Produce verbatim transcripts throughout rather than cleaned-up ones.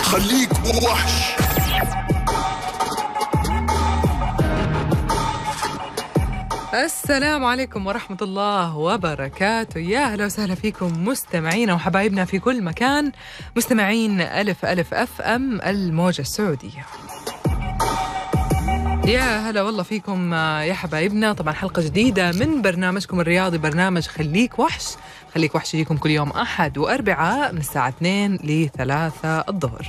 خليك وحش. السلام عليكم ورحمة الله وبركاته. يا أهلا وسهلا فيكم مستمعينا وحبايبنا في كل مكان، مستمعين ألف ألف أف أم الموجة السعودية. يا هلا والله فيكم يا حبايبنا. طبعا حلقة جديدة من برنامجكم الرياضي، برنامج خليك وحش. خليك وحش يجيكم كل يوم أحد وأربعاء من الساعة اثنين لثلاثة الظهر.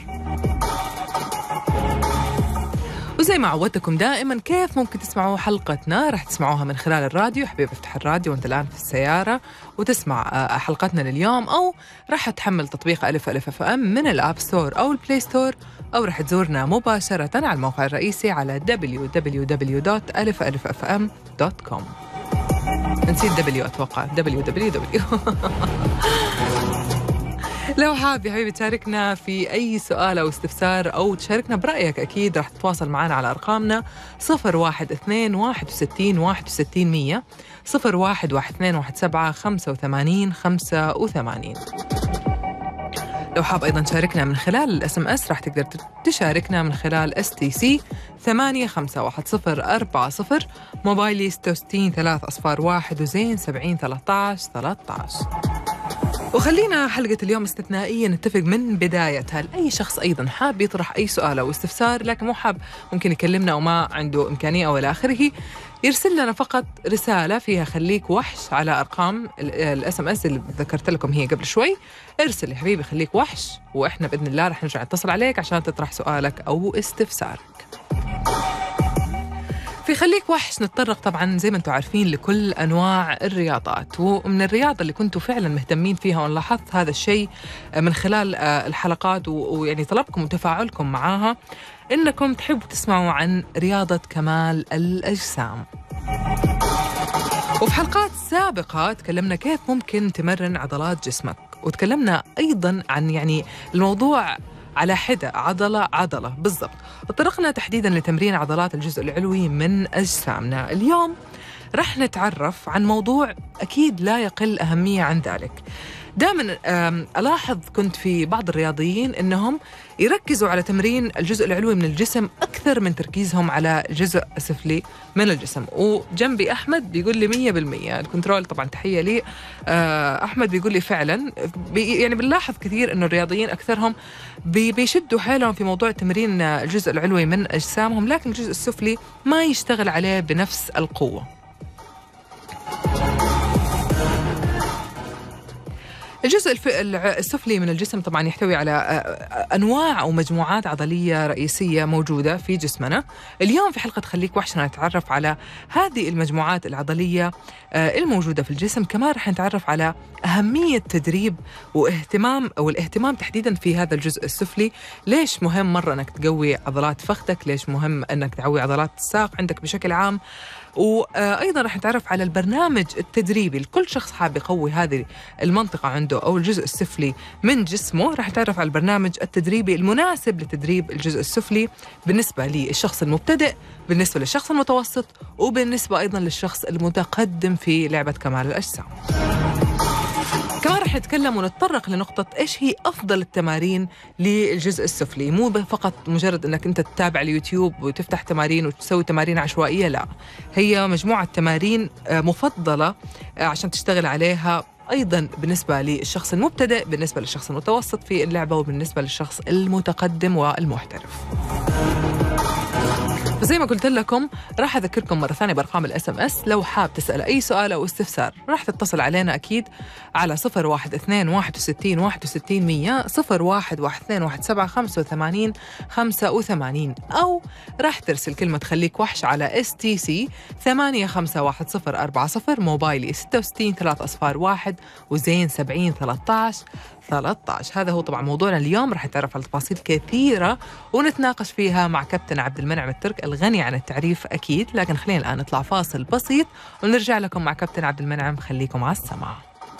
وزي ما عودتكم دائما كيف ممكن تسمعوا حلقتنا؟ راح تسمعوها من خلال الراديو. حبيبي افتح الراديو وانت الآن في السيارة وتسمع حلقتنا لليوم، أو راح تحمل تطبيق ألف ألف أف أم من الآب ستور أو البلاي ستور، أو راح تزورنا مباشرة على الموقع الرئيسي على دبليو دبليو دبليو دوت ألف ألف أف أم دوت كوم. نسيت دبليو أتوقع دبليو دبليو دبليو. لو حاب يا حبيبي تشاركنا في أي سؤال أو استفسار أو تشاركنا برأيك، أكيد راح تتواصل معنا على أرقامنا صفر واحد اثنين واحد وستين واحد وستين مية، صفر واحد واحد اثنين واحد سبعة خمسة وثمانين خمسة وثمانين. لو حاب أيضا تشاركنا من خلال الاس ام اس راح تقدر تشاركنا من خلال اس تي سي ثمانية خمسة واحد صفر أربعة صفر، موبايلي ستة وستين ثلاث أصفار واحد وزين سبعين ثلاثة عشر ثلاثة عشر. وخلينا حلقة اليوم استثنائية نتفق من بدايتها. لأي شخص أيضا حاب يطرح أي سؤال أو استفسار لكن مو حاب ممكن يكلمنا وما عنده إمكانية أو إلى آخره، يرسل لنا فقط رسالة فيها خليك وحش على أرقام الاس ام اس اللي ذكرت لكم هي قبل شوي. ارسل يا حبيبي خليك وحش، وإحنا بإذن الله رح نرجع نتصل عليك عشان تطرح سؤالك أو استفسارك. في خليك وحش نتطرق طبعاً زي ما انتم عارفين لكل أنواع الرياضات، ومن الرياضة اللي كنتوا فعلاً مهتمين فيها، وأنا لاحظت هذا الشيء من خلال الحلقات ويعني طلبكم وتفاعلكم معاها، إنكم تحبوا تسمعوا عن رياضة كمال الأجسام. وفي حلقات سابقة تكلمنا كيف ممكن تمرن عضلات جسمك، وتكلمنا أيضاً عن يعني الموضوع على حدة عضلة عضلة بالضبط. تطرقنا تحديداً لتمرين عضلات الجزء العلوي من أجسامنا. اليوم رح نتعرف عن موضوع أكيد لا يقل أهمية عن ذلك. دائماً ألاحظ كنت في بعض الرياضيين أنهم يركزوا على تمرين الجزء العلوي من الجسم أكثر من تركيزهم على الجزء السفلي من الجسم. وجنبي أحمد بيقول لي مية بالمية الكنترول، طبعاً تحية لي أحمد، بيقول لي فعلاً بي يعني بنلاحظ كثير أنه الرياضيين أكثرهم بي بيشدوا حيلهم في موضوع تمرين الجزء العلوي من أجسامهم، لكن الجزء السفلي ما يشتغل عليه بنفس القوة. الجزء السفلي من الجسم طبعا يحتوي على أنواع أو مجموعات عضلية رئيسية موجودة في جسمنا. اليوم في حلقة خليك وحش نتعرف على هذه المجموعات العضلية الموجودة في الجسم. كمان رح نتعرف على أهمية تدريب واهتمام أو الاهتمام تحديدا في هذا الجزء السفلي. ليش مهم مرة أنك تقوي عضلات فخذك، ليش مهم أنك تقوي عضلات الساق عندك بشكل عام. وأيضا رح نتعرف على البرنامج التدريبي لكل شخص حاب يقوي هذه المنطقة عنده أو الجزء السفلي من جسمه. رح نتعرف على البرنامج التدريبي المناسب لتدريب الجزء السفلي بالنسبة للشخص المبتدئ، بالنسبة للشخص المتوسط، وبالنسبة أيضا للشخص المتقدم في لعبة كمال الأجسام. كمان رح نتكلم ونتطرق لنقطة إيش هي أفضل التمارين للجزء السفلي. مو فقط مجرد أنك أنت تتابع اليوتيوب وتفتح تمارين وتسوي تمارين عشوائية، لا، هي مجموعة تمارين مفضلة عشان تشتغل عليها أيضاً بالنسبة للشخص المبتدئ، بالنسبة للشخص المتوسط في اللعبة، وبالنسبة للشخص المتقدم والمحترف. فزي ما قلت لكم راح أذكركم مرة ثانية بأرقام الاس ام اس. لو حاب تسأل أي سؤال أو استفسار راح تتصل علينا أكيد على صفر واحد اثنين واحد وستين واحد وستين مية، صفر واحد واحد اثنين واحد سبعة خمسة وثمانين خمسة وثمانين، أو راح ترسل كلمة خليك وحش على اس تي سي ثمانية خمسة واحد صفر أربعة صفر، موبايلي ستة وستين ثلاث أصفار واحد وزين سبعين ثلاثة عشر ثلاثة عشر. هذا هو طبعا موضوعنا اليوم. راح نتعرف على تفاصيل كثيرة ونتناقش فيها مع كابتن عبد المنعم الترك الغني عن التعريف أكيد. لكن خلينا الآن نطلع فاصل بسيط ونرجع لكم مع كابتن عبد المنعم. خليكم على السماع.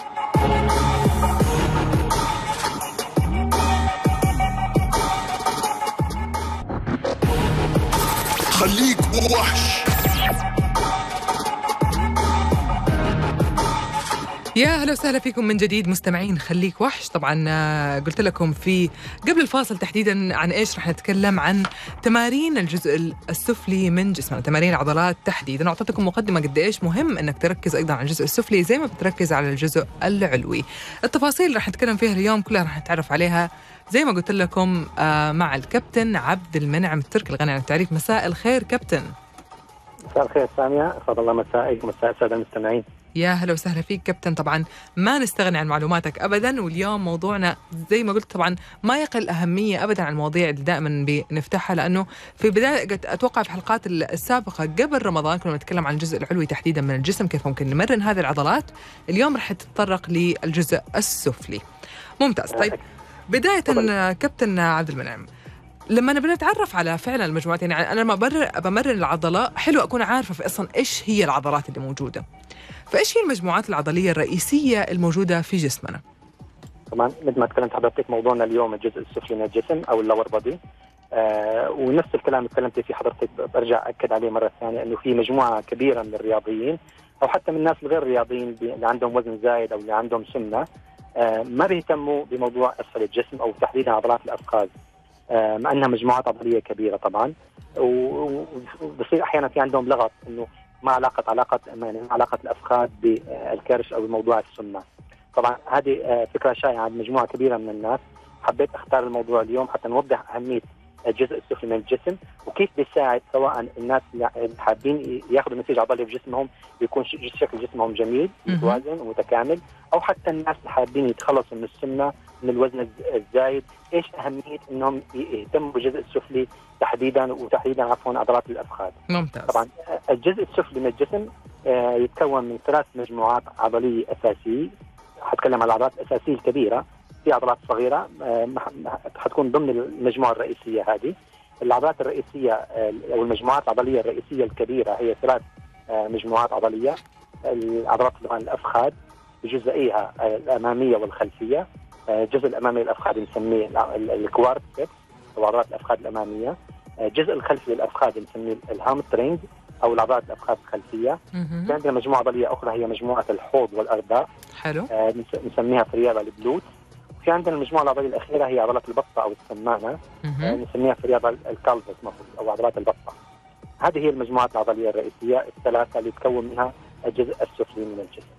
خليك وحش. يا هلا وسهلا فيكم من جديد مستمعين خليك وحش. طبعا قلت لكم في قبل الفاصل تحديدا عن ايش رح نتكلم، عن تمارين الجزء السفلي من جسمنا، تمارين العضلات تحديدا. اعطيتكم مقدمه قد ايش مهم انك تركز ايضا على الجزء السفلي زي ما بتركز على الجزء العلوي. التفاصيل رح نتكلم فيها اليوم كلها رح نتعرف عليها زي ما قلت لكم مع الكابتن عبد المنعم التركي الغني عن التعريف. مساء الخير كابتن. مساء الخير سامية، أسعد الله مسائك ومساء السادة المستمعين. يا هلا وسهلا فيك كابتن. طبعا ما نستغني عن معلوماتك ابدا، واليوم موضوعنا زي ما قلت طبعا ما يقل اهميه ابدا عن المواضيع اللي دائما بنفتحها، لانه في بدايه اتوقع في الحلقات السابقه قبل رمضان كنا نتكلم عن الجزء العلوي تحديدا من الجسم، كيف ممكن نمرن هذه العضلات. اليوم رح تتطرق للجزء السفلي. ممتاز. طيب بدايه كابتن عبد المنعم، لما نبي نتعرف على فعلا المجموعات، يعني انا لما بمرن بمرن العضله حلو اكون عارفه في اصلا ايش هي العضلات اللي موجوده. فايش هي المجموعات العضليه الرئيسيه الموجوده في جسمنا؟ طبعا مثل ما تكلمت حضرتك موضوعنا اليوم الجزء السفلي من الجسم او اللور بودي، آه ونفس الكلام اللي تكلمتي فيه حضرتك برجع اكد عليه مره ثانيه، انه في مجموعه كبيره من الرياضيين او حتى من الناس الغير رياضيين اللي عندهم وزن زايد او اللي عندهم سمنه، آه ما بيهتموا بموضوع اسفل الجسم او تحديدا عضلات الافخاذ، آه مع انها مجموعات عضليه كبيره طبعا، وبصير احيانا في عندهم لغط انه ما علاقة علاقة يعني ما علاقة الأفخاذ بالكرش أو بموضوع السمنة. طبعا هذه فكرة شائعة عند مجموعة كبيرة من الناس. حبيت أختار الموضوع اليوم حتى نوضح أهمية الجزء السفلي من الجسم وكيف بيساعد سواء الناس اللي حابين ياخذوا نسيج عضلي في جسمهم بيكون شكل جسمهم جميل متوازن ومتكامل، أو حتى الناس اللي حابين يتخلصوا من السمنة من الوزن الزايد. إيش أهمية إنهم يهتموا بالجزء السفلي تحديدا وتحديدا عفوا عضلات الأفخاذ. ممتاز. طبعا الجزء السفلي من الجسم يتكون من ثلاث مجموعات عضلية أساسية. حتكلم عن العضلات الأساسية الكبيرة، في عضلات صغيرة حتكون ضمن المجموعة الرئيسية. هذه العضلات الرئيسية أو المجموعات العضلية الرئيسية الكبيرة هي ثلاث مجموعات عضلية. العضلات الأفخاذ بجزئيها الأمامية والخلفية. الجزء الأمامي للأفخاذ نسميه الكوارتكس أو عضلات الأفخاذ الأمامية. الجزء الخلفي للأفخاذ نسميه الهامسترينج أو العضلات الأفخاذ الخلفية. في عندنا مجموعة عضلية أخرى هي مجموعة الحوض والأرداف. حلو. آه نسميها في الرياضة البلوت. في عندنا المجموعة العضلية الأخيرة هي عضلات البطة أو السمانة. آه نسميها في الرياضة الكالفس أو عضلات البطة. هذه هي المجموعات العضلية الرئيسية الثلاثة اللي تكون منها الجزء السفلي من الجسم.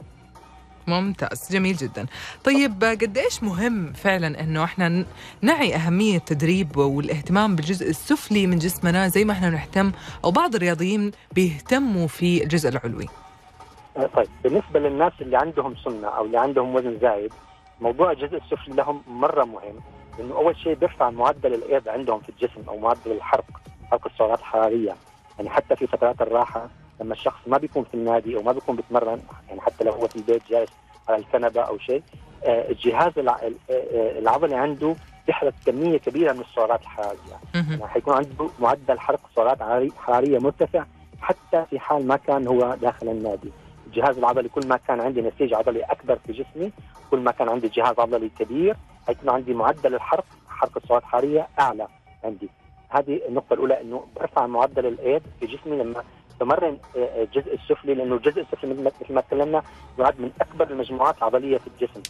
ممتاز، جميل جدا. طيب قد ايش مهم فعلا انه احنا نعي اهميه التدريب والاهتمام بالجزء السفلي من جسمنا زي ما احنا نهتم او بعض الرياضيين بيهتموا في الجزء العلوي؟ طيب بالنسبه للناس اللي عندهم سمنه او اللي عندهم وزن زايد، موضوع الجزء السفلي لهم مره مهم، لانه اول شيء بيرفع معدل الايض عندهم في الجسم او معدل الحرق، حرق السعرات الحراريه. يعني حتى في فترات الراحه لما الشخص ما بيكون في النادي او ما بيكون بيتمرن، يعني حتى لو هو في البيت جالس على الكنبه او شيء، آه الجهاز العضلي عنده بيحرق كميه كبيره من السعرات الحراريه. يعني حيكون عنده معدل حرق سعرات حراريه مرتفع حتى في حال ما كان هو داخل النادي. الجهاز العضلي كل ما كان عندي نسيج عضلي اكبر في جسمي، كل ما كان عندي جهاز عضلي كبير، حيكون عندي معدل الحرق حرق السعرات الحراريه اعلى عندي. هذه النقطه الاولى، انه برفع معدل الايض في جسمي لما بمرن الجزء السفلي، لانه الجزء السفلي مثل ما تكلمنا يعد من اكبر المجموعات العضليه في الجسم.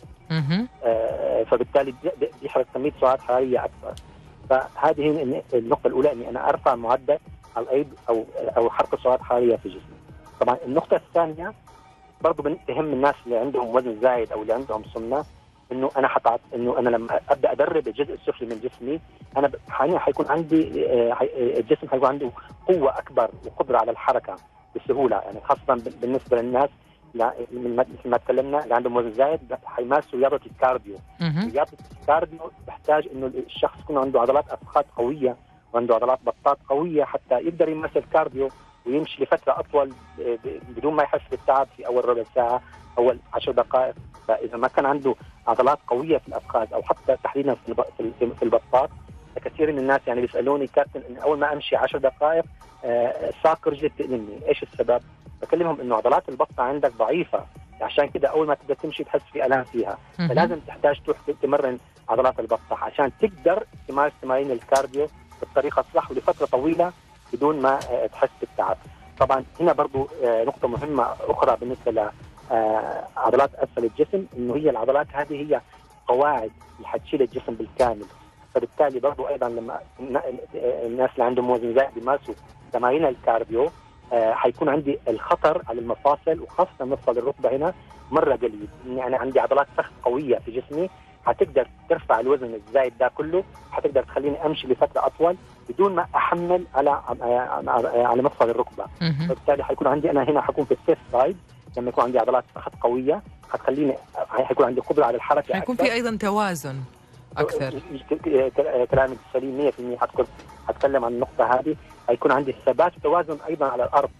آه فبالتالي بيحرق كميه سعرات حراريه اكثر. فهذه هي النقطه الاولى، اني انا ارفع معدل الايض او او حرق السعرات الحراريه في جسمي. طبعا النقطه الثانيه برضه بتهم الناس اللي عندهم وزن زايد او اللي عندهم سمنه، انه انا حتعط انه انا لما ابدا ادرب الجزء السفلي من جسمي، انا حاليا حيكون عندي الجسم حيكون عنده قوه اكبر وقدره على الحركه بسهوله. يعني خاصه بالنسبه للناس مثل ما تكلمنا اللي عندهم وزن زايد حيمارسوا رياضه الكارديو. رياضه الكارديو تحتاج انه الشخص يكون عنده عضلات افخاذ قويه وعنده عضلات بطات قويه حتى يقدر يمارس الكارديو ويمشي لفتره اطول بدون ما يحس بالتعب في اول ربع ساعه اول عشر دقائق. فاذا ما كان عنده عضلات قويه في الافخاذ او حتى تحديدا في البطات، كثير من الناس يعني بيسالوني كابتن ان اول ما امشي عشر دقائق آه ساق رجلي بتألمني، ايش السبب؟ بكلمهم انه عضلات البطه عندك ضعيفه، عشان كده اول ما تبدا تمشي تحس في الام فيها، فلازم تحتاج تروح تمرن عضلات البطه عشان تقدر تمارس تمارين الكارديو بالطريقه الصح ولفتره طويله بدون ما آه تحس بالتعب. طبعا هنا برضو آه نقطه مهمه اخرى بالنسبه آه عضلات اسفل الجسم، انه هي العضلات هذه هي قواعد اللي حتشيل الجسم بالكامل. فبالتالي برضه ايضا لما الناس اللي عندهم وزن زائد بيمارسوا تمارين الكارديو آه حيكون عندي الخطر على المفاصل وخاصه مفصل الركبه هنا مره قليل، اني انا عندي عضلات فخذ قويه في جسمي حتقدر ترفع الوزن الزايد ده كله، حتقدر تخليني امشي لفتره اطول بدون ما احمل على على مفصل الركبه. وبالتالي حيكون عندي انا هنا حكون في السيف سايد لما يكون عندي عضلات فخذ قويه، حتخليني حيكون عندي قدره على الحركه، حيكون في ايضا توازن اكثر. كلامك سليم مية بالمية. حتكون حتكلم عن النقطه هذه، حيكون عندي ثبات وتوازن ايضا على الارض،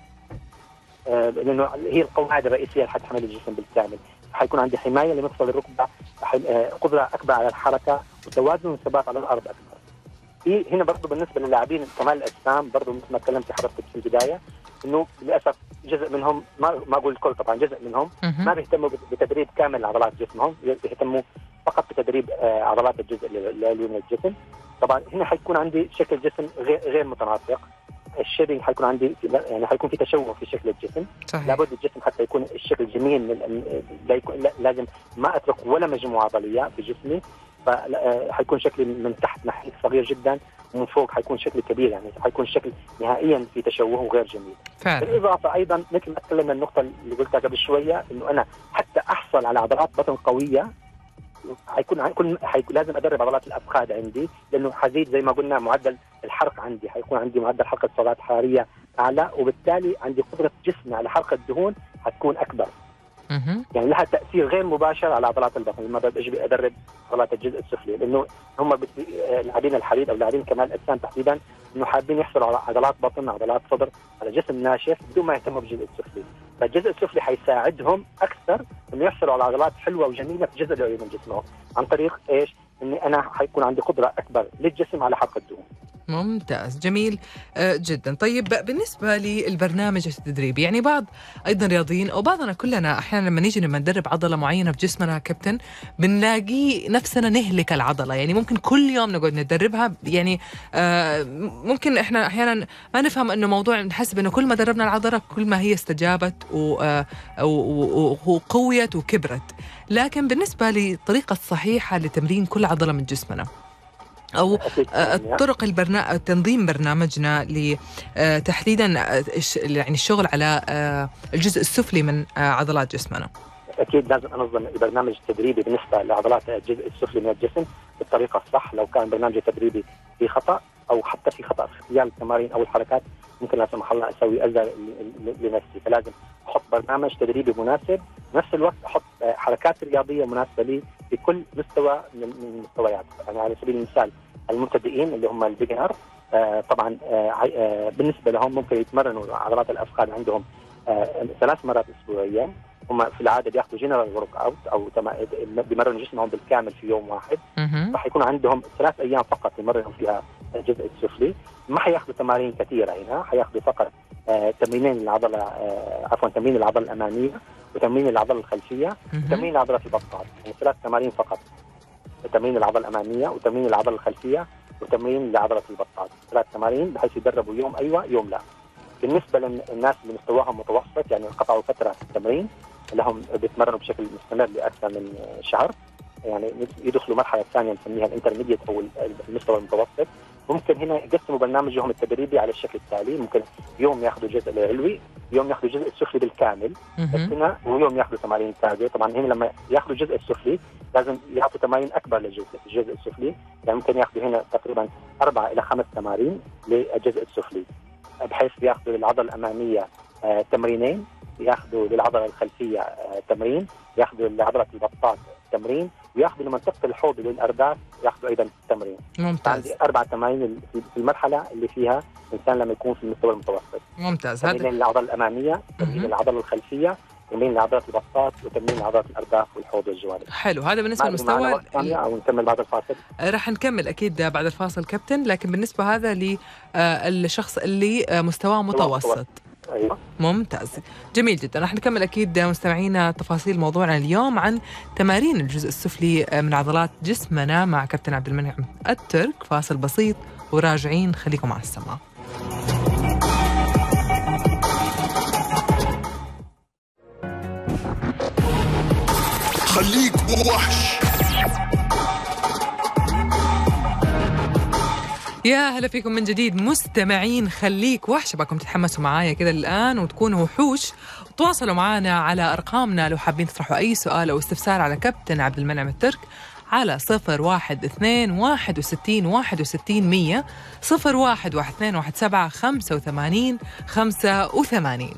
آه لانه هي القواعد الرئيسيه اللي حتحمل الجسم بالكامل. حيكون عندي حمايه لمفصل الركبه، آه قدره اكبر على الحركه وتوازن وثبات على الارض اكثر. في هنا برضه بالنسبه للاعبين كمال الاجسام برضه مثل ما تكلمت حضرتك في البدايه، انه للاسف جزء منهم ما ما اقول الكل طبعا، جزء منهم ما بيهتموا بتدريب كامل عضلات جسمهم، بيهتموا فقط بتدريب آه عضلات الجزء العلوي من الجسم. طبعا هنا حيكون عندي شكل جسم غير غير متناسق، الشيبنج حيكون عندي يعني حيكون في تشوه في شكل الجسم. صحيح. لابد الجسم حتى يكون الشكل جميل، لا يكون لازم ما اترك ولا مجموعه عضليه في جسمي، فحيكون شكلي من تحت نحيف صغير جدا ومن فوق حيكون شكل كبير، يعني حيكون شكل نهائيا في تشوه وغير جميل. فعلا. بالاضافه ايضا مثل ما تكلمنا النقطه اللي قلتها قبل شويه، انه انا حتى احصل على عضلات بطن قويه حيكون حيكون حيكون لازم ادرب عضلات الافخاذ عندي، لانه حزيد زي ما قلنا معدل الحرق عندي، حيكون عندي معدل حرق السعرات الحراريه اعلى، وبالتالي عندي قدره جسمي على حرق الدهون حتكون اكبر. يعني لها تاثير غير مباشر على عضلات البطن لما بجي ادرب عضلات الجزء السفلي، لانه هم لاعبين الحديد او لاعبين كمال الاجسام تحديدا انه حابين يحصلوا على عضلات بطن، عضلات صدر، على جسم ناشف بدون ما يهتموا بالجزء السفلي. فالجزء السفلي حيساعدهم اكثر انه يحصلوا على عضلات حلوه وجميله في الجزء العلوي من جسمهم، عن طريق ايش؟ اني انا حيكون عندي قدره اكبر للجسم على حرق الدهون. ممتاز، جميل جدا. طيب بالنسبة للبرنامج التدريبي، يعني بعض أيضا رياضيين أو بعضنا كلنا أحيانا لما نيجي لما ندرب عضلة معينة في جسمنا كابتن بنلاقي نفسنا نهلك العضلة، يعني ممكن كل يوم نقعد ندربها، يعني آه ممكن إحنا أحيانا ما نفهم أنه موضوع، نحسب أنه كل ما دربنا العضلة كل ما هي استجابت وقويت وكبرت. لكن بالنسبة للطريقة الصحيحة لتمرين كل عضلة من جسمنا أو الطرق البرنا... تنظيم برنامجنا لتحديدا يعني الشغل على الجزء السفلي من عضلات جسمنا. أكيد لازم أنظم البرنامج التدريبي بالنسبة لعضلات الجزء السفلي من الجسم بالطريقة الصح. لو كان برنامج التدريبي في خطأ أو حتى في خطأ في اختيار التمارين أو الحركات، ممكن لا سمح الله أسوي أذى لنفسي، فلازم أحط برنامج تدريبي مناسب، نفس الوقت أحط حركات رياضية مناسبة لي في كل مستوى من المستويات. يعني على سبيل المثال المبتدئين اللي هم البيجنر آه طبعا آه آه بالنسبة لهم ممكن يتمرنوا عضلات الأفخاذ عندهم آه ثلاث مرات أسبوعيا. هم في العادة بياخذوا جنرال ورك أوت أو بيمرنوا جسمهم بالكامل في يوم واحد، راح يكون عندهم ثلاث أيام فقط يمرنوا فيها الجزء السفلي. ما حياخذوا تمارين كثيرة هنا، حياخذوا فقط آه تمرينين العضلة آه عفوا تمرين العضلة الأمامية وتمرين العضلة الخلفية وتمرين عضلة البطال، يعني ثلاث تمارين فقط، تمرين العضلة الأمامية وتمرين العضلة الخلفية وتمرين لعضلة البطال، ثلاث تمارين بحيث يدربوا يوم أيوة يوم لا. بالنسبة للناس اللي مستواهم متوسط يعني قطعوا فترة في التمرين لهم بيتمرنوا بشكل مستمر لأكثر من شهر، يعني يدخلوا مرحلة ثانية نسميها الانترميديت أو المستوى المتوسط، ممكن هنا يقسموا برنامجهم التدريبي على الشكل التالي. ممكن يوم ياخذوا الجزء العلوي، يوم ياخذوا الجزء السفلي بالكامل بس هنا، ويوم ياخذوا تمارين كارديو. طبعا هنا لما ياخذوا الجزء السفلي لازم يعطوا تمارين اكبر للجزء الجزء السفلي، يعني ممكن ياخذوا هنا تقريبا اربعه الى خمس تمارين للجزء السفلي، بحيث ياخذوا للعضله الاماميه آه تمرينين، ياخذوا للعضله الخلفيه آه تمرين، ياخذوا لعضله البطاط تمرين، وياخذوا لمنطقه الحوض للارداف ياخذوا ايضا تمرين. ممتاز. عندي اربع تمارين في المرحله اللي فيها الانسان لما يكون في المستوى المتوسط. ممتاز. تمرين للعضله الاماميه، تمرين للعضله الخلفيه، تمرين لعضله البطاط، وتمرين لعضله الارداف والحوض والجوانب. حلو، هذا بالنسبه للمستوى ال... او نكمل بعد الفاصل. راح نكمل اكيد بعد الفاصل كابتن، لكن بالنسبه هذا للشخص اللي مستواه متوسط. أيوة. ممتاز، جميل جدا. راح نكمل أكيد مستمعينا تفاصيل موضوعنا اليوم عن تمارين الجزء السفلي من عضلات جسمنا مع كابتن عبد المنعم الترك. فاصل بسيط وراجعين، خليكم على السماع. خليك وحش. يا هلا فيكم من جديد مستمعين خليك وحش. باكم تتحمسوا معايا كذا الآن وتكونوا وحوش. تواصلوا معنا على أرقامنا لو حابين تطرحوا أي سؤال أو استفسار على كابتن عبد المنعم الترك على صفر واحد اثنين واحد وستين واحد وستين مية صفر واحد واحد اثنين واحد سبعة خمسة وثمانين خمسة وثمانين.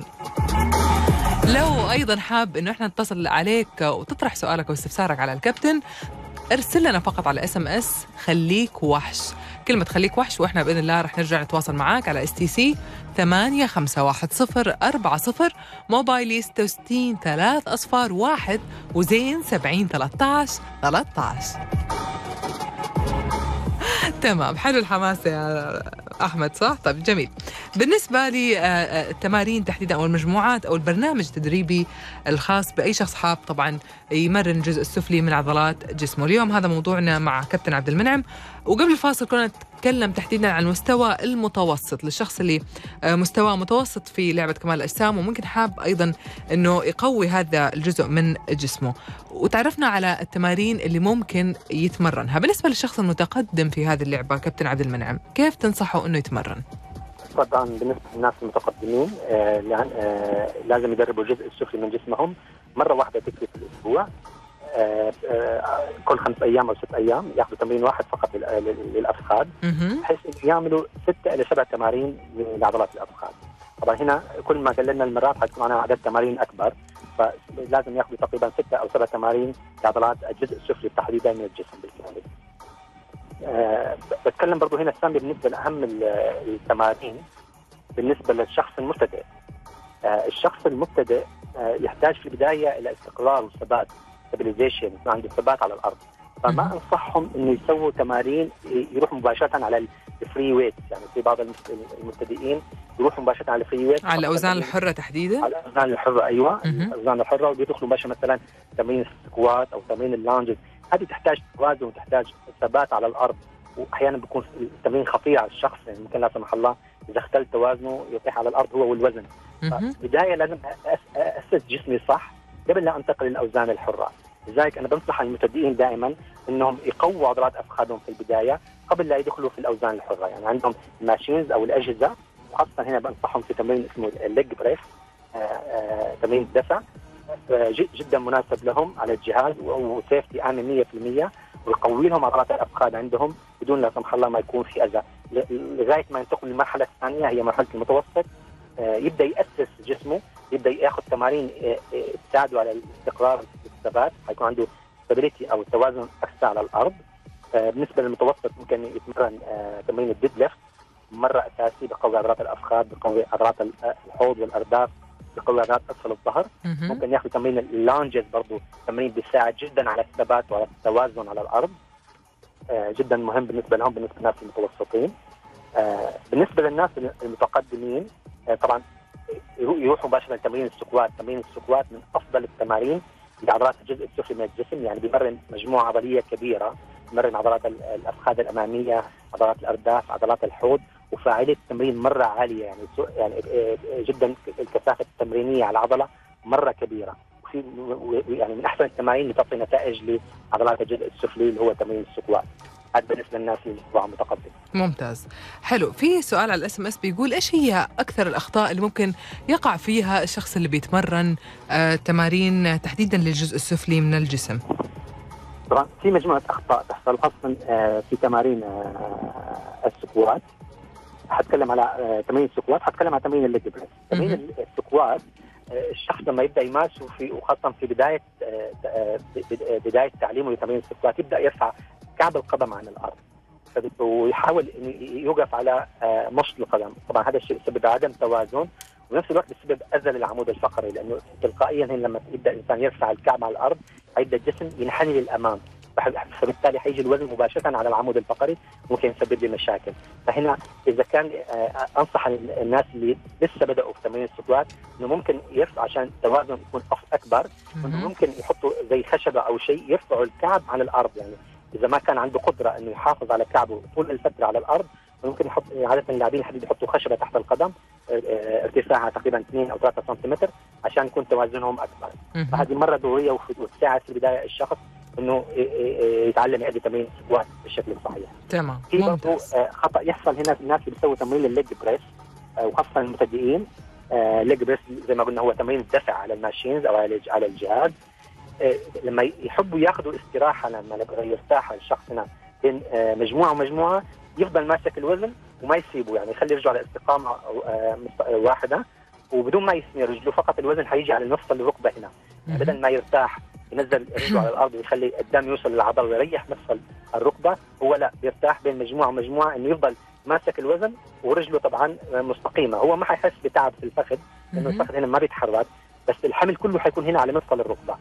لو أيضا حاب إنه إحنا نتصل عليك وتطرح سؤالك أو استفسارك على الكابتن ارسل لنا فقط على اس ام اس خليك وحش، كلمة خليك وحش، وإحنا بإذن الله رح نرجع نتواصل معاك على اس تي سي ثمانية خمسة واحد صفر أربعة صفر، موبايلي ستة وستين ثلاث أصفار واحد وزين سبعين ثلاثة عشر ثلاثة عشر. تمام، حلو الحماس يا أحمد، صح؟ طيب جميل. بالنسبة للتمارين تحديدا أو المجموعات أو البرنامج التدريبي الخاص بأي شخص حاب طبعا يمرن الجزء السفلي من عضلات جسمه، اليوم هذا موضوعنا مع كابتن عبد المنعم. وقبل الفاصل كنا نتكلم تحديدا عن المستوى المتوسط للشخص اللي مستوى متوسط في لعبة كمال الأجسام وممكن حاب أيضا أنه يقوي هذا الجزء من جسمه، وتعرفنا على التمارين اللي ممكن يتمرنها. بالنسبة للشخص المتقدم في هذه اللعبة كابتن عبد المنعم، كيف تنصحه أنه يتمرن؟ طبعا بالنسبه للناس المتقدمين آه آه لازم يدربوا الجزء السفلي من جسمهم مره واحده تكفي في الاسبوع. آه آه كل خمس ايام او ست ايام ياخذوا تمرين واحد فقط للافخاذ، بحيث يعملوا ستة الى سبع تمارين لعضلات الافخاذ. طبعا هنا كل ما قللنا المرات حيكون معنا عدد تمارين اكبر، فلازم ياخذوا تقريبا ستة او سبع تمارين لعضلات الجزء السفلي تحديدا من الجسم بالكامل. أه بتكلم برضو هنا سامي بالنسبة لأهم التمارين بالنسبة للشخص المبتدئ. أه الشخص المبتدئ أه يحتاج في البداية إلى استقرار وثبات، stabilization، يكون عنده ثبات على الأرض. فما أنصحهم إنه يسووا تمارين يروحوا مباشرة على الفري ويت، يعني في بعض المبتدئين يروحوا مباشرة على الفري ويت، على الأوزان الحرة تحديدا. على الأوزان الحرة، أيوة الأوزان الحرة، وبيدخلوا مباشرة مثلا تمرين السكوات أو تمرين اللانجز. هذه تحتاج توازن وتحتاج ثبات على الارض، واحيانا بيكون التمرين خطير على الشخص، يعني ممكن لا سمح الله اذا اختل توازنه يطيح على الارض هو والوزن. فبدايه لازم اسس جسمي صح قبل لا انتقل للاوزان الحره. لذلك انا بنصح المبتدئين دائما انهم يقووا عضلات افخاذهم في البدايه قبل لا يدخلوا في الاوزان الحره، يعني عندهم ماشينز او الاجهزه، وخاصه هنا بنصحهم في تمرين اسمه الليج بريس، تمرين الدفع، جدا مناسب لهم على الجهاز وسيفتي آمن مية بالمية، ويقوي لهم عضلات الافخاذ عندهم بدون لا سمح الله ما يكون في اذى، لغايه ما ينتقل للمرحله الثانيه هي مرحله المتوسط. يبدا ياسس جسمه، يبدا ياخذ تمارين تساعده على الاستقرار والثبات، حيكون عنده ستابيليتي او توازن اكثر على الارض. بالنسبه للمتوسط ممكن يتمرن تمرين الديد ليفت مره اساسي، بقوي عضلات الافخاذ، بقوي عضلات الحوض والارداف، بقوي عضلات اسفل الظهر. ممكن ياخذ تمرين اللانجز برضه، تمرين بيساعد جدا على الثبات وعلى التوازن على الارض، آه جدا مهم بالنسبه لهم بالنسبه للناس المتوسطين. آه بالنسبه للناس المتقدمين آه طبعا يروحوا مباشره لتمرين السكوات. تمرين السكوات من افضل التمارين لعضلات الجزء السفلي من الجسم، يعني بيمرن مجموعه عضليه كبيره، بيمرن عضلات الافخاذ الاماميه، عضلات الارداف، عضلات الحوض، وفاعليه التمرين مره عاليه، يعني يعني جدا الكثافه التمرينيه على العضله مره كبيره، وفي يعني من احسن التمارين اللي تعطي نتائج لعضلات الجزء السفلي اللي هو تمرين السكوات. هذا بالنسبه للناس اللي متقدم. ممتاز، حلو. في سؤال على الاس ام اس بيقول ايش هي اكثر الاخطاء اللي ممكن يقع فيها الشخص اللي بيتمرن آه تمارين تحديدا للجزء السفلي من الجسم؟ طبعا في مجموعه اخطاء تحصل خاصه آه في تمارين آه السكوات. حتكلم على آه تمرين السكوات، حتكلم على تمرين الليج بريس. تمرين السكوات آه الشخص لما يبدا يمارسه في وخاصه في بدايه آه بدايه تعليمه لتمرين السكوات يبدا يرفع كعب القدم عن الارض، ويحاول انه يوقف على مشط القدم. طبعا هذا الشيء بسبب عدم توازن، ونفس الوقت بسبب اذى للعمود الفقري، لانه تلقائيا لما يبدا الانسان يرفع الكعب على الارض هيبدا الجسم ينحني للامام، فبالتالي حيجي الوزن مباشره على العمود الفقري، ممكن يسبب لي مشاكل. فهنا اذا كان انصح الناس اللي لسه بداوا في تمرين السكوات انه ممكن يرفع عشان التوازن يكون اكبر، ممكن يحطوا زي خشبه او شيء يرفعوا الكعب عن الارض. يعني اذا ما كان عنده قدره انه يحافظ على كعبه طول الفتره على الارض، ممكن يحط، عاده اللاعبين الحديد يحطوا خشبه تحت القدم ارتفاعها تقريبا اثنين او ثلاثة سنتيمتر عشان يكون توازنهم اكبر. فهذه مره ضروريه وتساعد في البدايه الشخص انه يتعلم يؤدي تمرين السكوات بالشكل الصحيح. تمام. في برضه خطا يحصل هنا في الناس اللي بيسووا تمرين الليج بريس وخاصه المبتدئين. الليج بريس زي ما قلنا هو تمرين الدفع على الماشينز او على الجهاز. لما يحبوا ياخذوا استراحه لما يرتاح الشخص هنا بين مجموعه ومجموعه يفضل ماسك الوزن وما يسيبه، يعني يخلي رجله على استقامه واحده وبدون ما يثني رجله، فقط الوزن حيجي على نص الركبه هنا. يعني بدل ما يرتاح ينزل رجله على الارض ويخلي الدم يوصل للعضله ويريح نص الركبه، هو لا بيرتاح بين مجموعه ومجموعه انه يفضل ماسك الوزن ورجله طبعا مستقيمه. هو ما حيحس بتعب في الفخذ لانه الفخذ هنا ما بيتحرك، بس الحمل كله حيكون هنا على مفصل الركبه.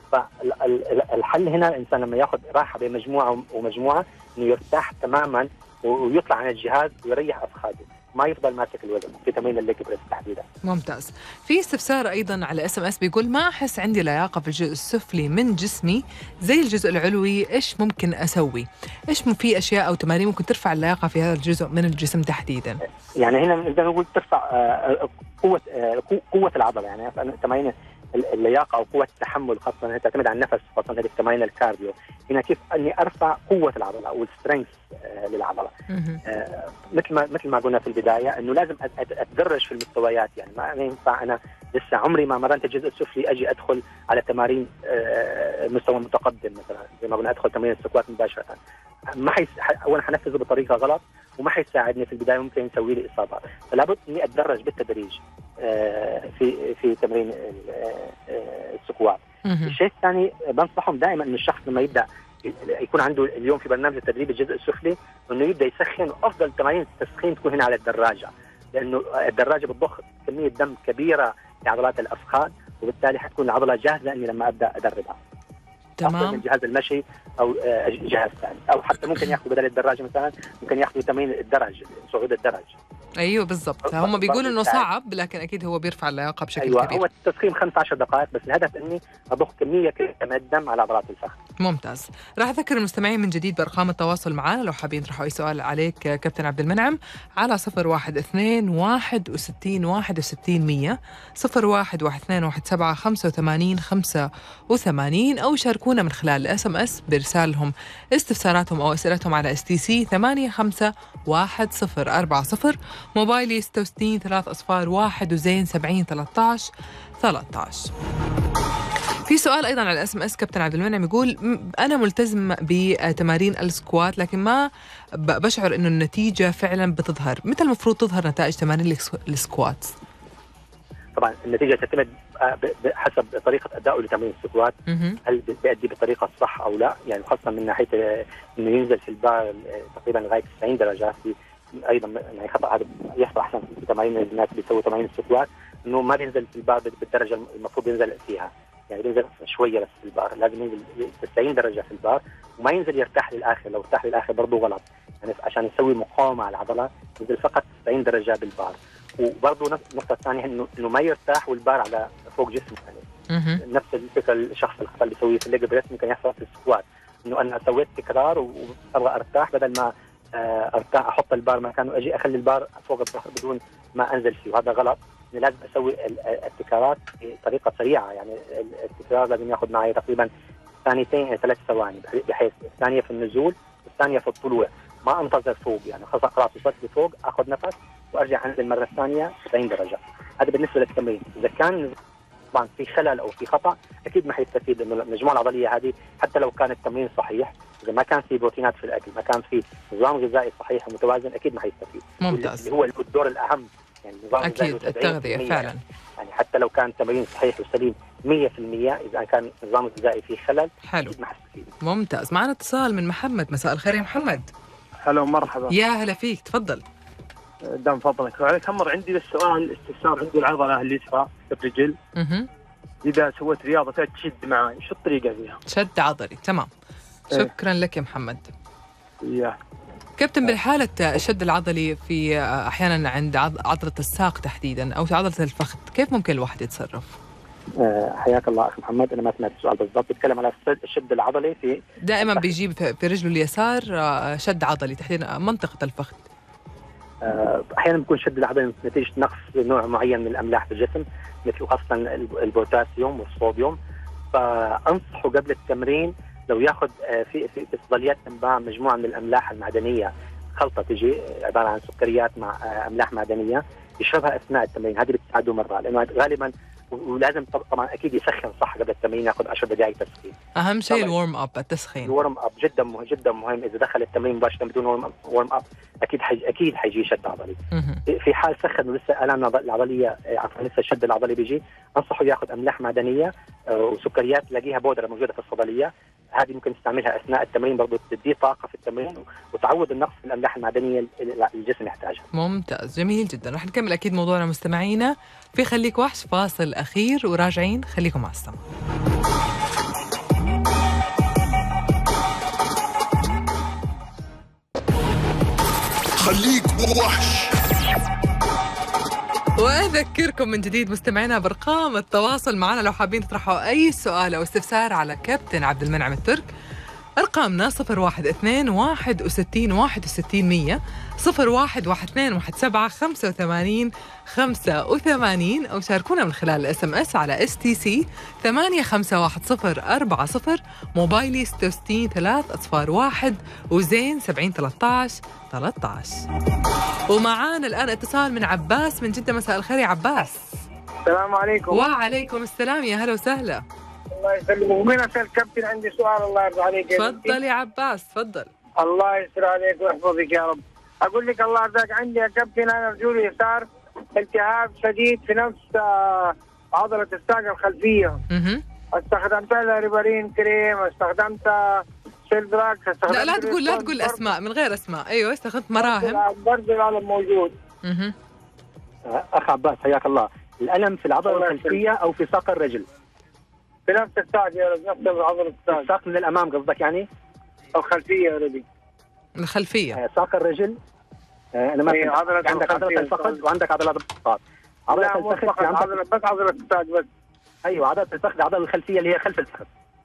فالحل هنا الانسان لما ياخذ راحه بين مجموعه ومجموعه انه يرتاح تماما ويطلع عن الجهاز ويريح افخاذه، ما يفضل ماسك الوزن في تمرين الليج بريس تحديدا. ممتاز. في استفسار ايضا على اس ام اس بيقول ما احس عندي لياقه في الجزء السفلي من جسمي زي الجزء العلوي، ايش ممكن اسوي؟ ايش في اشياء او تمارين ممكن ترفع اللياقه في هذا الجزء من الجسم تحديدا؟ يعني هنا نقدر نقول ترفع قوه قوه العضله، يعني تمارين اللياقه او قوه التحمل خاصه انها تعتمد على النفس، خاصه هذه التمارين الكارديو. هنا كيف اني ارفع قوه العضله او السترينث للعضله. آه مثل ما مثل ما قلنا في البدايه انه لازم اتدرج في المستويات، يعني ما ينفع انا لسه عمري ما مرنت الجزء السفلي اجي ادخل على تمارين آه مستوى متقدم مثلا زي ما قلنا ادخل تمارين السكوات مباشره. ما حيس... اولا حنفذه بطريقه غلط وما حيساعدني في البدايه، ممكن يسوي لي اصابات. فلا بد اني اتدرج بالتدريج آه في في تمرين آه السكوات. الشيء الثاني بنصحهم دائما انه الشخص لما يبدا يكون عنده اليوم في برنامج التدريب الجزء السفلي انه يبدا يسخن، وافضل تمارين التسخين تكون هنا على الدراجه، لانه الدراجه بتضخ كميه دم كبيره لعضلات الافخاذ، وبالتالي حتكون العضله جاهزه اني لما ابدا ادربها. تمام. من جهاز المشي او جهاز ثاني، او حتى ممكن ياخذوا بدل الدراجه مثلا ممكن ياخذوا تمرين الدرج، صعود الدرج. ايوه بالضبط، هم بيقولوا انه صعب لكن اكيد هو بيرفع اللياقه بشكل أيوة كبير. هو التسخين خمسة عشر دقائق بس، الهدف اني اضخ كميه كبيره من الدم على عضلات الفخذ. ممتاز. راح اذكر المستمعين من جديد بارقام التواصل معنا لو حابين يطرحوا اي سؤال عليك كابتن عبد المنعم على صفر واحد اثنين واحد وستين واحد وستين مية، صفر واحد واحد اثنين واحد سبعة خمسة وثمانين خمسة وثمانين، او شاركونا من خلال الاس ام اس برسالهم استفساراتهم او اسئلتهم على اس تي سي ثمانية خمسة واحد صفر أربعة صفر، موبايلي ستة وستين ثلاث أصفار واحد وزين سبعين ثلاثة عشر ثلاثة عشر. في سؤال أيضا على الاس ام اس كابتن عبد المنعم يقول أنا ملتزم بتمارين السكوات لكن ما بشعر إنه النتيجة فعلا بتظهر، متى المفروض تظهر نتائج تمارين السكوات؟ طبعا النتيجة تعتمد حسب طريقة أدائه لتمرين السكوات، هل بيأدي بالطريقة الصح أو لا، يعني خاصة من ناحية إنه ينزل في البار تقريبا لغاية تسعين درجة. في أيضا يعني خطأ هذا يحصل أحسن في تمارين الناس اللي بيسووا تمارين السكوات، إنه ما بينزل في البار بالدرجة المفروض ينزل فيها، يعني بينزل شوية بس في البار، لازم ينزل تسعين درجة في البار وما ينزل يرتاح للآخر. لو ارتاح للآخر برضو غلط، يعني عشان يسوي مقاومة على العضلة ينزل فقط تسعين درجة بالبار. وبرضه النقطة الثانية إنه إنه ما يرتاح والبار على فوق جسمه، يعني نفس الفكرة الشخص الخطأ اللي يسويه في الليج بريس ممكن يحصل في السكوات، إنه أنا سويت تكرار وأبغى أرتاح، بدل ما أرتاح أحط البار مكانه أجي أخلي البار فوق الظهر بدون ما أنزل فيه، وهذا غلط. إني لازم أسوي التكرارات بطريقة سريعة، يعني التكرار لازم يأخذ معي تقريبا ثانيتين إلى ثلاث ثواني، بحيث الثانية في النزول والثانية في الطلوع، ما أنتظر فوق، يعني خلاص وصلت لفوق أخذ نفس وارجع انزل مره ثانيه تسعين درجه. هذا بالنسبه للتمرين. اذا كان طبعا في خلل او في خطا اكيد ما حيستفيد، لانه المجموعه العضليه هذه حتى لو كان التمرين صحيح، اذا ما كان في بروتينات في الاكل، ما كان في نظام غذائي صحيح ومتوازن، اكيد ما حيستفيد. ممتاز. اللي هو الدور الاهم، يعني نظام اكيد التغذيه فعلا، يعني حتى لو كان التمرين صحيح وسليم مية بالمية، اذا كان النظام الغذائي فيه خلل حلو ما حيستفيد. ممتاز. معنا اتصال من محمد. مساء الخير يا محمد. هلا ومرحبا. يا هلا فيك، تفضل. دام فضلك عليك أمر، عندي السؤال استفسار. عندي العضلة اليسرى في الرجل، اها إذا سويت رياضة تشد معي، شو الطريقة فيها؟ شد عضلي. تمام. شكرا لك يا محمد. يا كابتن، بالحالة الشد العضلي في أحيانا عند عضلة الساق تحديدا أو عضلة الفخذ، كيف ممكن الواحد يتصرف؟ أه حياك الله أخي محمد، أنا ما سمعت السؤال بالضبط. بيتكلم على الشد العضلي في دائما بيجيب في رجله اليسار شد عضلي تحديدا منطقة الفخذ. آه، احيانا بيكون شد العضلي نتيجه نقص نوع معين من الاملاح في الجسم، مثل خاصه البوتاسيوم والصوديوم. فانصحه قبل التمرين لو ياخذ آه، في في صيدليات تنباع مجموعه من الاملاح المعدنيه، خلطه تجي عباره عن سكريات مع آه، املاح معدنيه، يشربها اثناء التمرين. هذه بتساعده مره، لانه غالبا ولازم طبعا اكيد يسخن صح قبل التمرين، ياخذ عشر دقائق تسخين. اهم شيء الورم اب، التسخين. الورم اب جدا مهم جدا مهم. اذا دخل التمرين مباشره بدون ورم اب اكيد حي... اكيد حيجي شد عضلي. في حال سخن ولسه الام العضليه، عفوا لسه الشد العضلي بيجي، انصحه ياخذ املاح معدنيه وسكريات تلاقيها بودره موجوده في الصيدليه. هذه ممكن تستعملها اثناء التمرين، برضه تديه طاقه في التمرين وتعوض النقص في الاملاح المعدنيه اللي الجسم يحتاجها. ممتاز، جميل جدا. رح نكمل اكيد موضوعنا مستمعينا في خليك وحش، فاصل اخير وراجعين، خليكم مع السماء. خليك وحش. وأذكركم من جديد مستمعينا بأرقام التواصل معنا لو حابين تطرحوا أي سؤال أو استفسار على كابتن عبد المنعم الترك. أرقامنا صفر واحد اثنين واحد وستين واحد وستين مية، صفر واحد واحد اثنين واحد سبعة خمسة وثمانين خمسة وثمانين، أو شاركونا من خلال الاس ام اس على اس تي سي ثمانية خمسة واحد صفر أربعة صفر، موبايلي ستة وستين ثلاثة أصفار واحد، وزين سبعين ثلاثة عشر ثلاثة عشر. ومعانا الآن اتصال من عباس من جدة. مساء الخير يا عباس. السلام عليكم. وعليكم السلام، يا هلا وسهلا. الله يسلمك. وين اسال كابتن؟ عندي سؤال الله يرضى عليك. تفضل يا عباس، تفضل. الله يستر عليك ويحفظك يا رب. اقول لك الله يرضاك، عندي يا كابتن انا رجولي يسار التهاب شديد في نفس عضله الساق الخلفيه. اها استخدمت لها ريبارين كريم، استخدمت سيلدراكس، استخدمت لا لا تقول لا تقول اسماء، من غير اسماء. ايوه استخدمت مراهم. برضه الالم موجود. اها اخ عباس حياك الله، الالم في العضله الخلفيه او في ساق الرجل؟ في نفس الساق يا رجل، نفس عضله الساق. الساق من الامام قصدك يعني؟ او خلفيه يا رجل. الخلفيه. آه ساق الرجل. آه انا ما إيه عضلة عندك عضله الفخذ وعندك عضله البساط. عضله الفخذ عضله بس عضله الساق بس. ايوه عضله الفخذ، العضله الخلفيه اللي هي خلف الفخذ.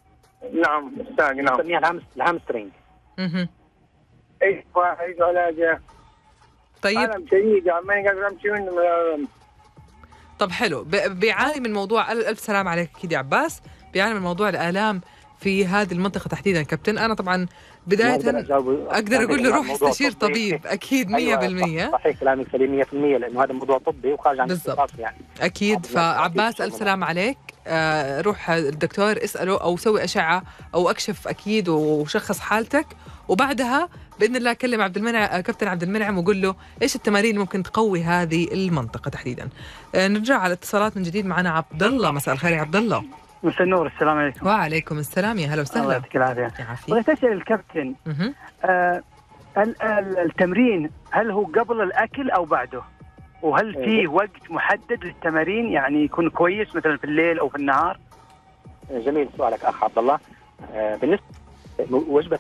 نعم الساق نعم. نسميها الهامس الهامسترينج. اها ايش ايش علاجه؟ طيب الم شديد عمالي قادر امشي منه من الالم. طب حلو، بيعاني من موضوع الف سلام عليك اكيد يا عباس، بيعاني من موضوع الالام في هذه المنطقه تحديدا كابتن. انا طبعا بدايه اقدر اقول له روح استشير طبيب اكيد مية بالمية. صحيح كلامك سليم مية بالمية، لانه هذا موضوع طبي وخارج عن بالضبط يعني اكيد. فعباس الف سلام عليك. آه روح الدكتور اساله او سوي اشعه او اكشف اكيد وشخص حالتك، وبعدها باذن الله كلم عبد المنعم كابتن عبد المنعم وقول له ايش التمارين اللي ممكن تقوي هذه المنطقه تحديدا. آه نرجع على الاتصالات من جديد. معنا عبد الله. مساء الخير يا عبد الله. مساء النور. السلام عليكم. وعليكم السلام، يا هلا وسهلا. الله يعطيك العافيه. بغيت اسال الكابتن آه التمرين هل هو قبل الاكل او بعده؟ وهل في وقت محدد للتمارين يعني يكون كويس مثلا في الليل او في النهار؟ جميل سؤالك اخ عبد الله. آه بالنسبه وجبه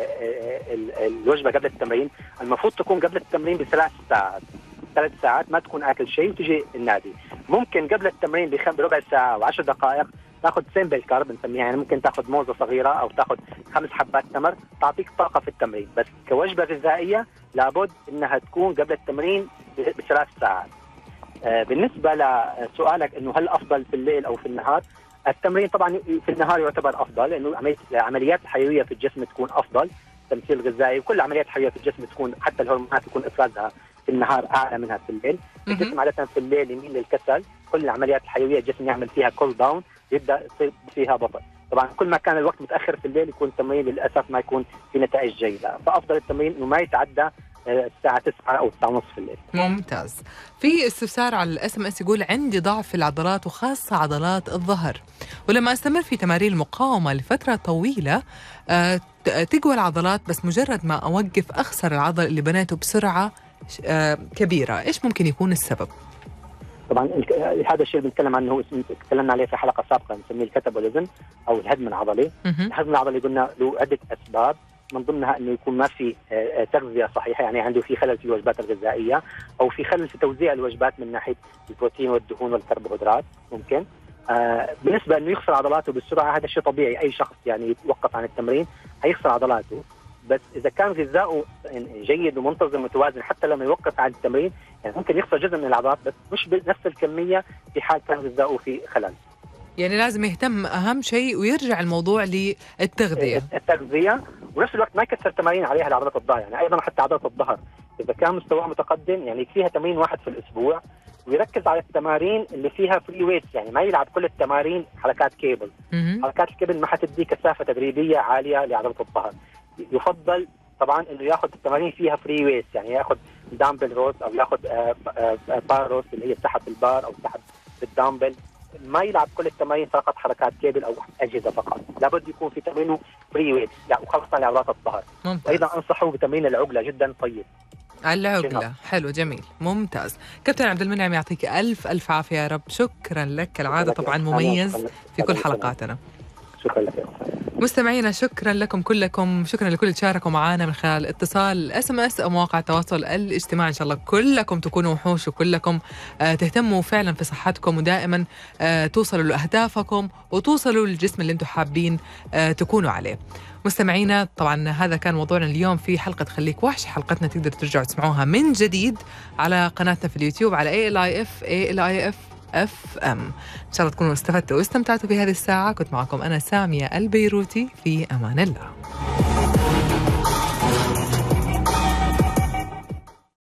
الوجبه قبل التمرين المفروض تكون قبل التمرين بثلاث ساعات، ثلاث ساعات ما تكون اكل شيء وتجي النادي. ممكن قبل التمرين بربع ساعه وعشر دقائق تاخذ سيمبل كارب نسميها، يعني ممكن تاخذ موزه صغيره او تاخذ خمس حبات تمر تعطيك طاقه في التمرين، بس كوجبه غذائيه لابد انها تكون قبل التمرين بثلاث ساعات. آه بالنسبه لسؤالك انه هل افضل في الليل او في النهار؟ التمرين طبعا في النهار يعتبر افضل، لانه عمليات الحيويه في الجسم تكون افضل، تمثيل غذائي وكل عمليات الحيويه في الجسم تكون، حتى الهرمونات يكون افرازها في النهار اعلى منها في الليل. الجسم عاده في الليل يميل للكسل، كل العمليات الحيويه الجسم يعمل فيها كول داون، يبدا يصير فيها بطء. طبعا كل ما كان الوقت متاخر في الليل يكون التمرين للاسف ما يكون في نتائج جيده، فافضل التمرين انه ما يتعدى الساعه تسعة او تسعة ونص في الليل. ممتاز. في استفسار على الاس ام اس يقول عندي ضعف في العضلات وخاصه عضلات الظهر، ولما استمر في تمارين المقاومه لفتره طويله آه تقوى العضلات، بس مجرد ما اوقف اخسر العضل اللي بنيته بسرعه آه كبيره. ايش ممكن يكون السبب؟ طبعا هذا الشيء اللي بنتكلم عنه تكلمنا عليه في حلقه سابقه نسميه الكاتابوليزم او الهدم العضلي. الهدم العضلي قلنا له عده اسباب، من ضمنها انه يكون ما في تغذيه صحيحه، يعني عنده في خلل في الوجبات الغذائيه او في خلل في توزيع الوجبات من ناحيه البروتين والدهون والكربوهيدرات ممكن. آه بالنسبه انه يخسر عضلاته بسرعه هذا شيء طبيعي، اي شخص يعني يتوقف عن التمرين هيخسر عضلاته، بس اذا كان غذائه جيد ومنتظم متوازن حتى لما يوقف عن التمرين يعني ممكن يخسر جزء من العضلات بس مش بنفس الكميه في حال كان غذائه في خلل. يعني لازم يهتم اهم شيء ويرجع الموضوع للتغذيه. التغذيه ونفس الوقت ما يكثر تمارين عليها لعضلات الظهر، يعني ايضا حتى عضلات الظهر اذا كان مستواه متقدم يعني يكفيها تمرين واحد في الاسبوع ويركز على التمارين اللي فيها فري ويتس، يعني ما يلعب كل التمارين حركات كيبل. حركات الكيبل ما حتدي كثافه تدريبيه عاليه لعضله الظهر. يفضل طبعا انه ياخذ التمارين فيها فري ويتس، يعني ياخذ دامبل روس او ياخذ بار روس اللي هي تحت البار او تحت الدامبل. ما يلعب كل التمارين فقط حركات كيبل او اجهزه فقط، لابد يكون في تمرينه فري ويت وخاصه لعضلات الظهر. وايضا انصحه بتمرين العقله جدا طيب. العقله حلو جميل ممتاز. كابتن عبد المنعم يعطيك الف الف عافيه يا رب، شكرا لك كالعاده طبعا مميز في كل حلقاتنا. شكرا لك مستمعينا، شكرا لكم كلكم، شكرا لكل اللي شاركوا معنا من خلال اتصال اس ام اس او مواقع التواصل الاجتماعي. ان شاء الله كلكم تكونوا وحوش وكلكم آه تهتموا فعلا في صحتكم ودائما آه توصلوا لاهدافكم وتوصلوا للجسم اللي انتم حابين آه تكونوا عليه. مستمعينا طبعا هذا كان موضوعنا اليوم في حلقة خليك وحش. حلقتنا تقدروا ترجعوا تسمعوها من جديد على قناتنا في اليوتيوب على إيه إل آي إف إيه إل آي إف اف ام. ان شاء الله تكونوا استفدتوا واستمتعتوا بهذه الساعة. كنت معكم أنا سامية البيروتي، في أمان الله.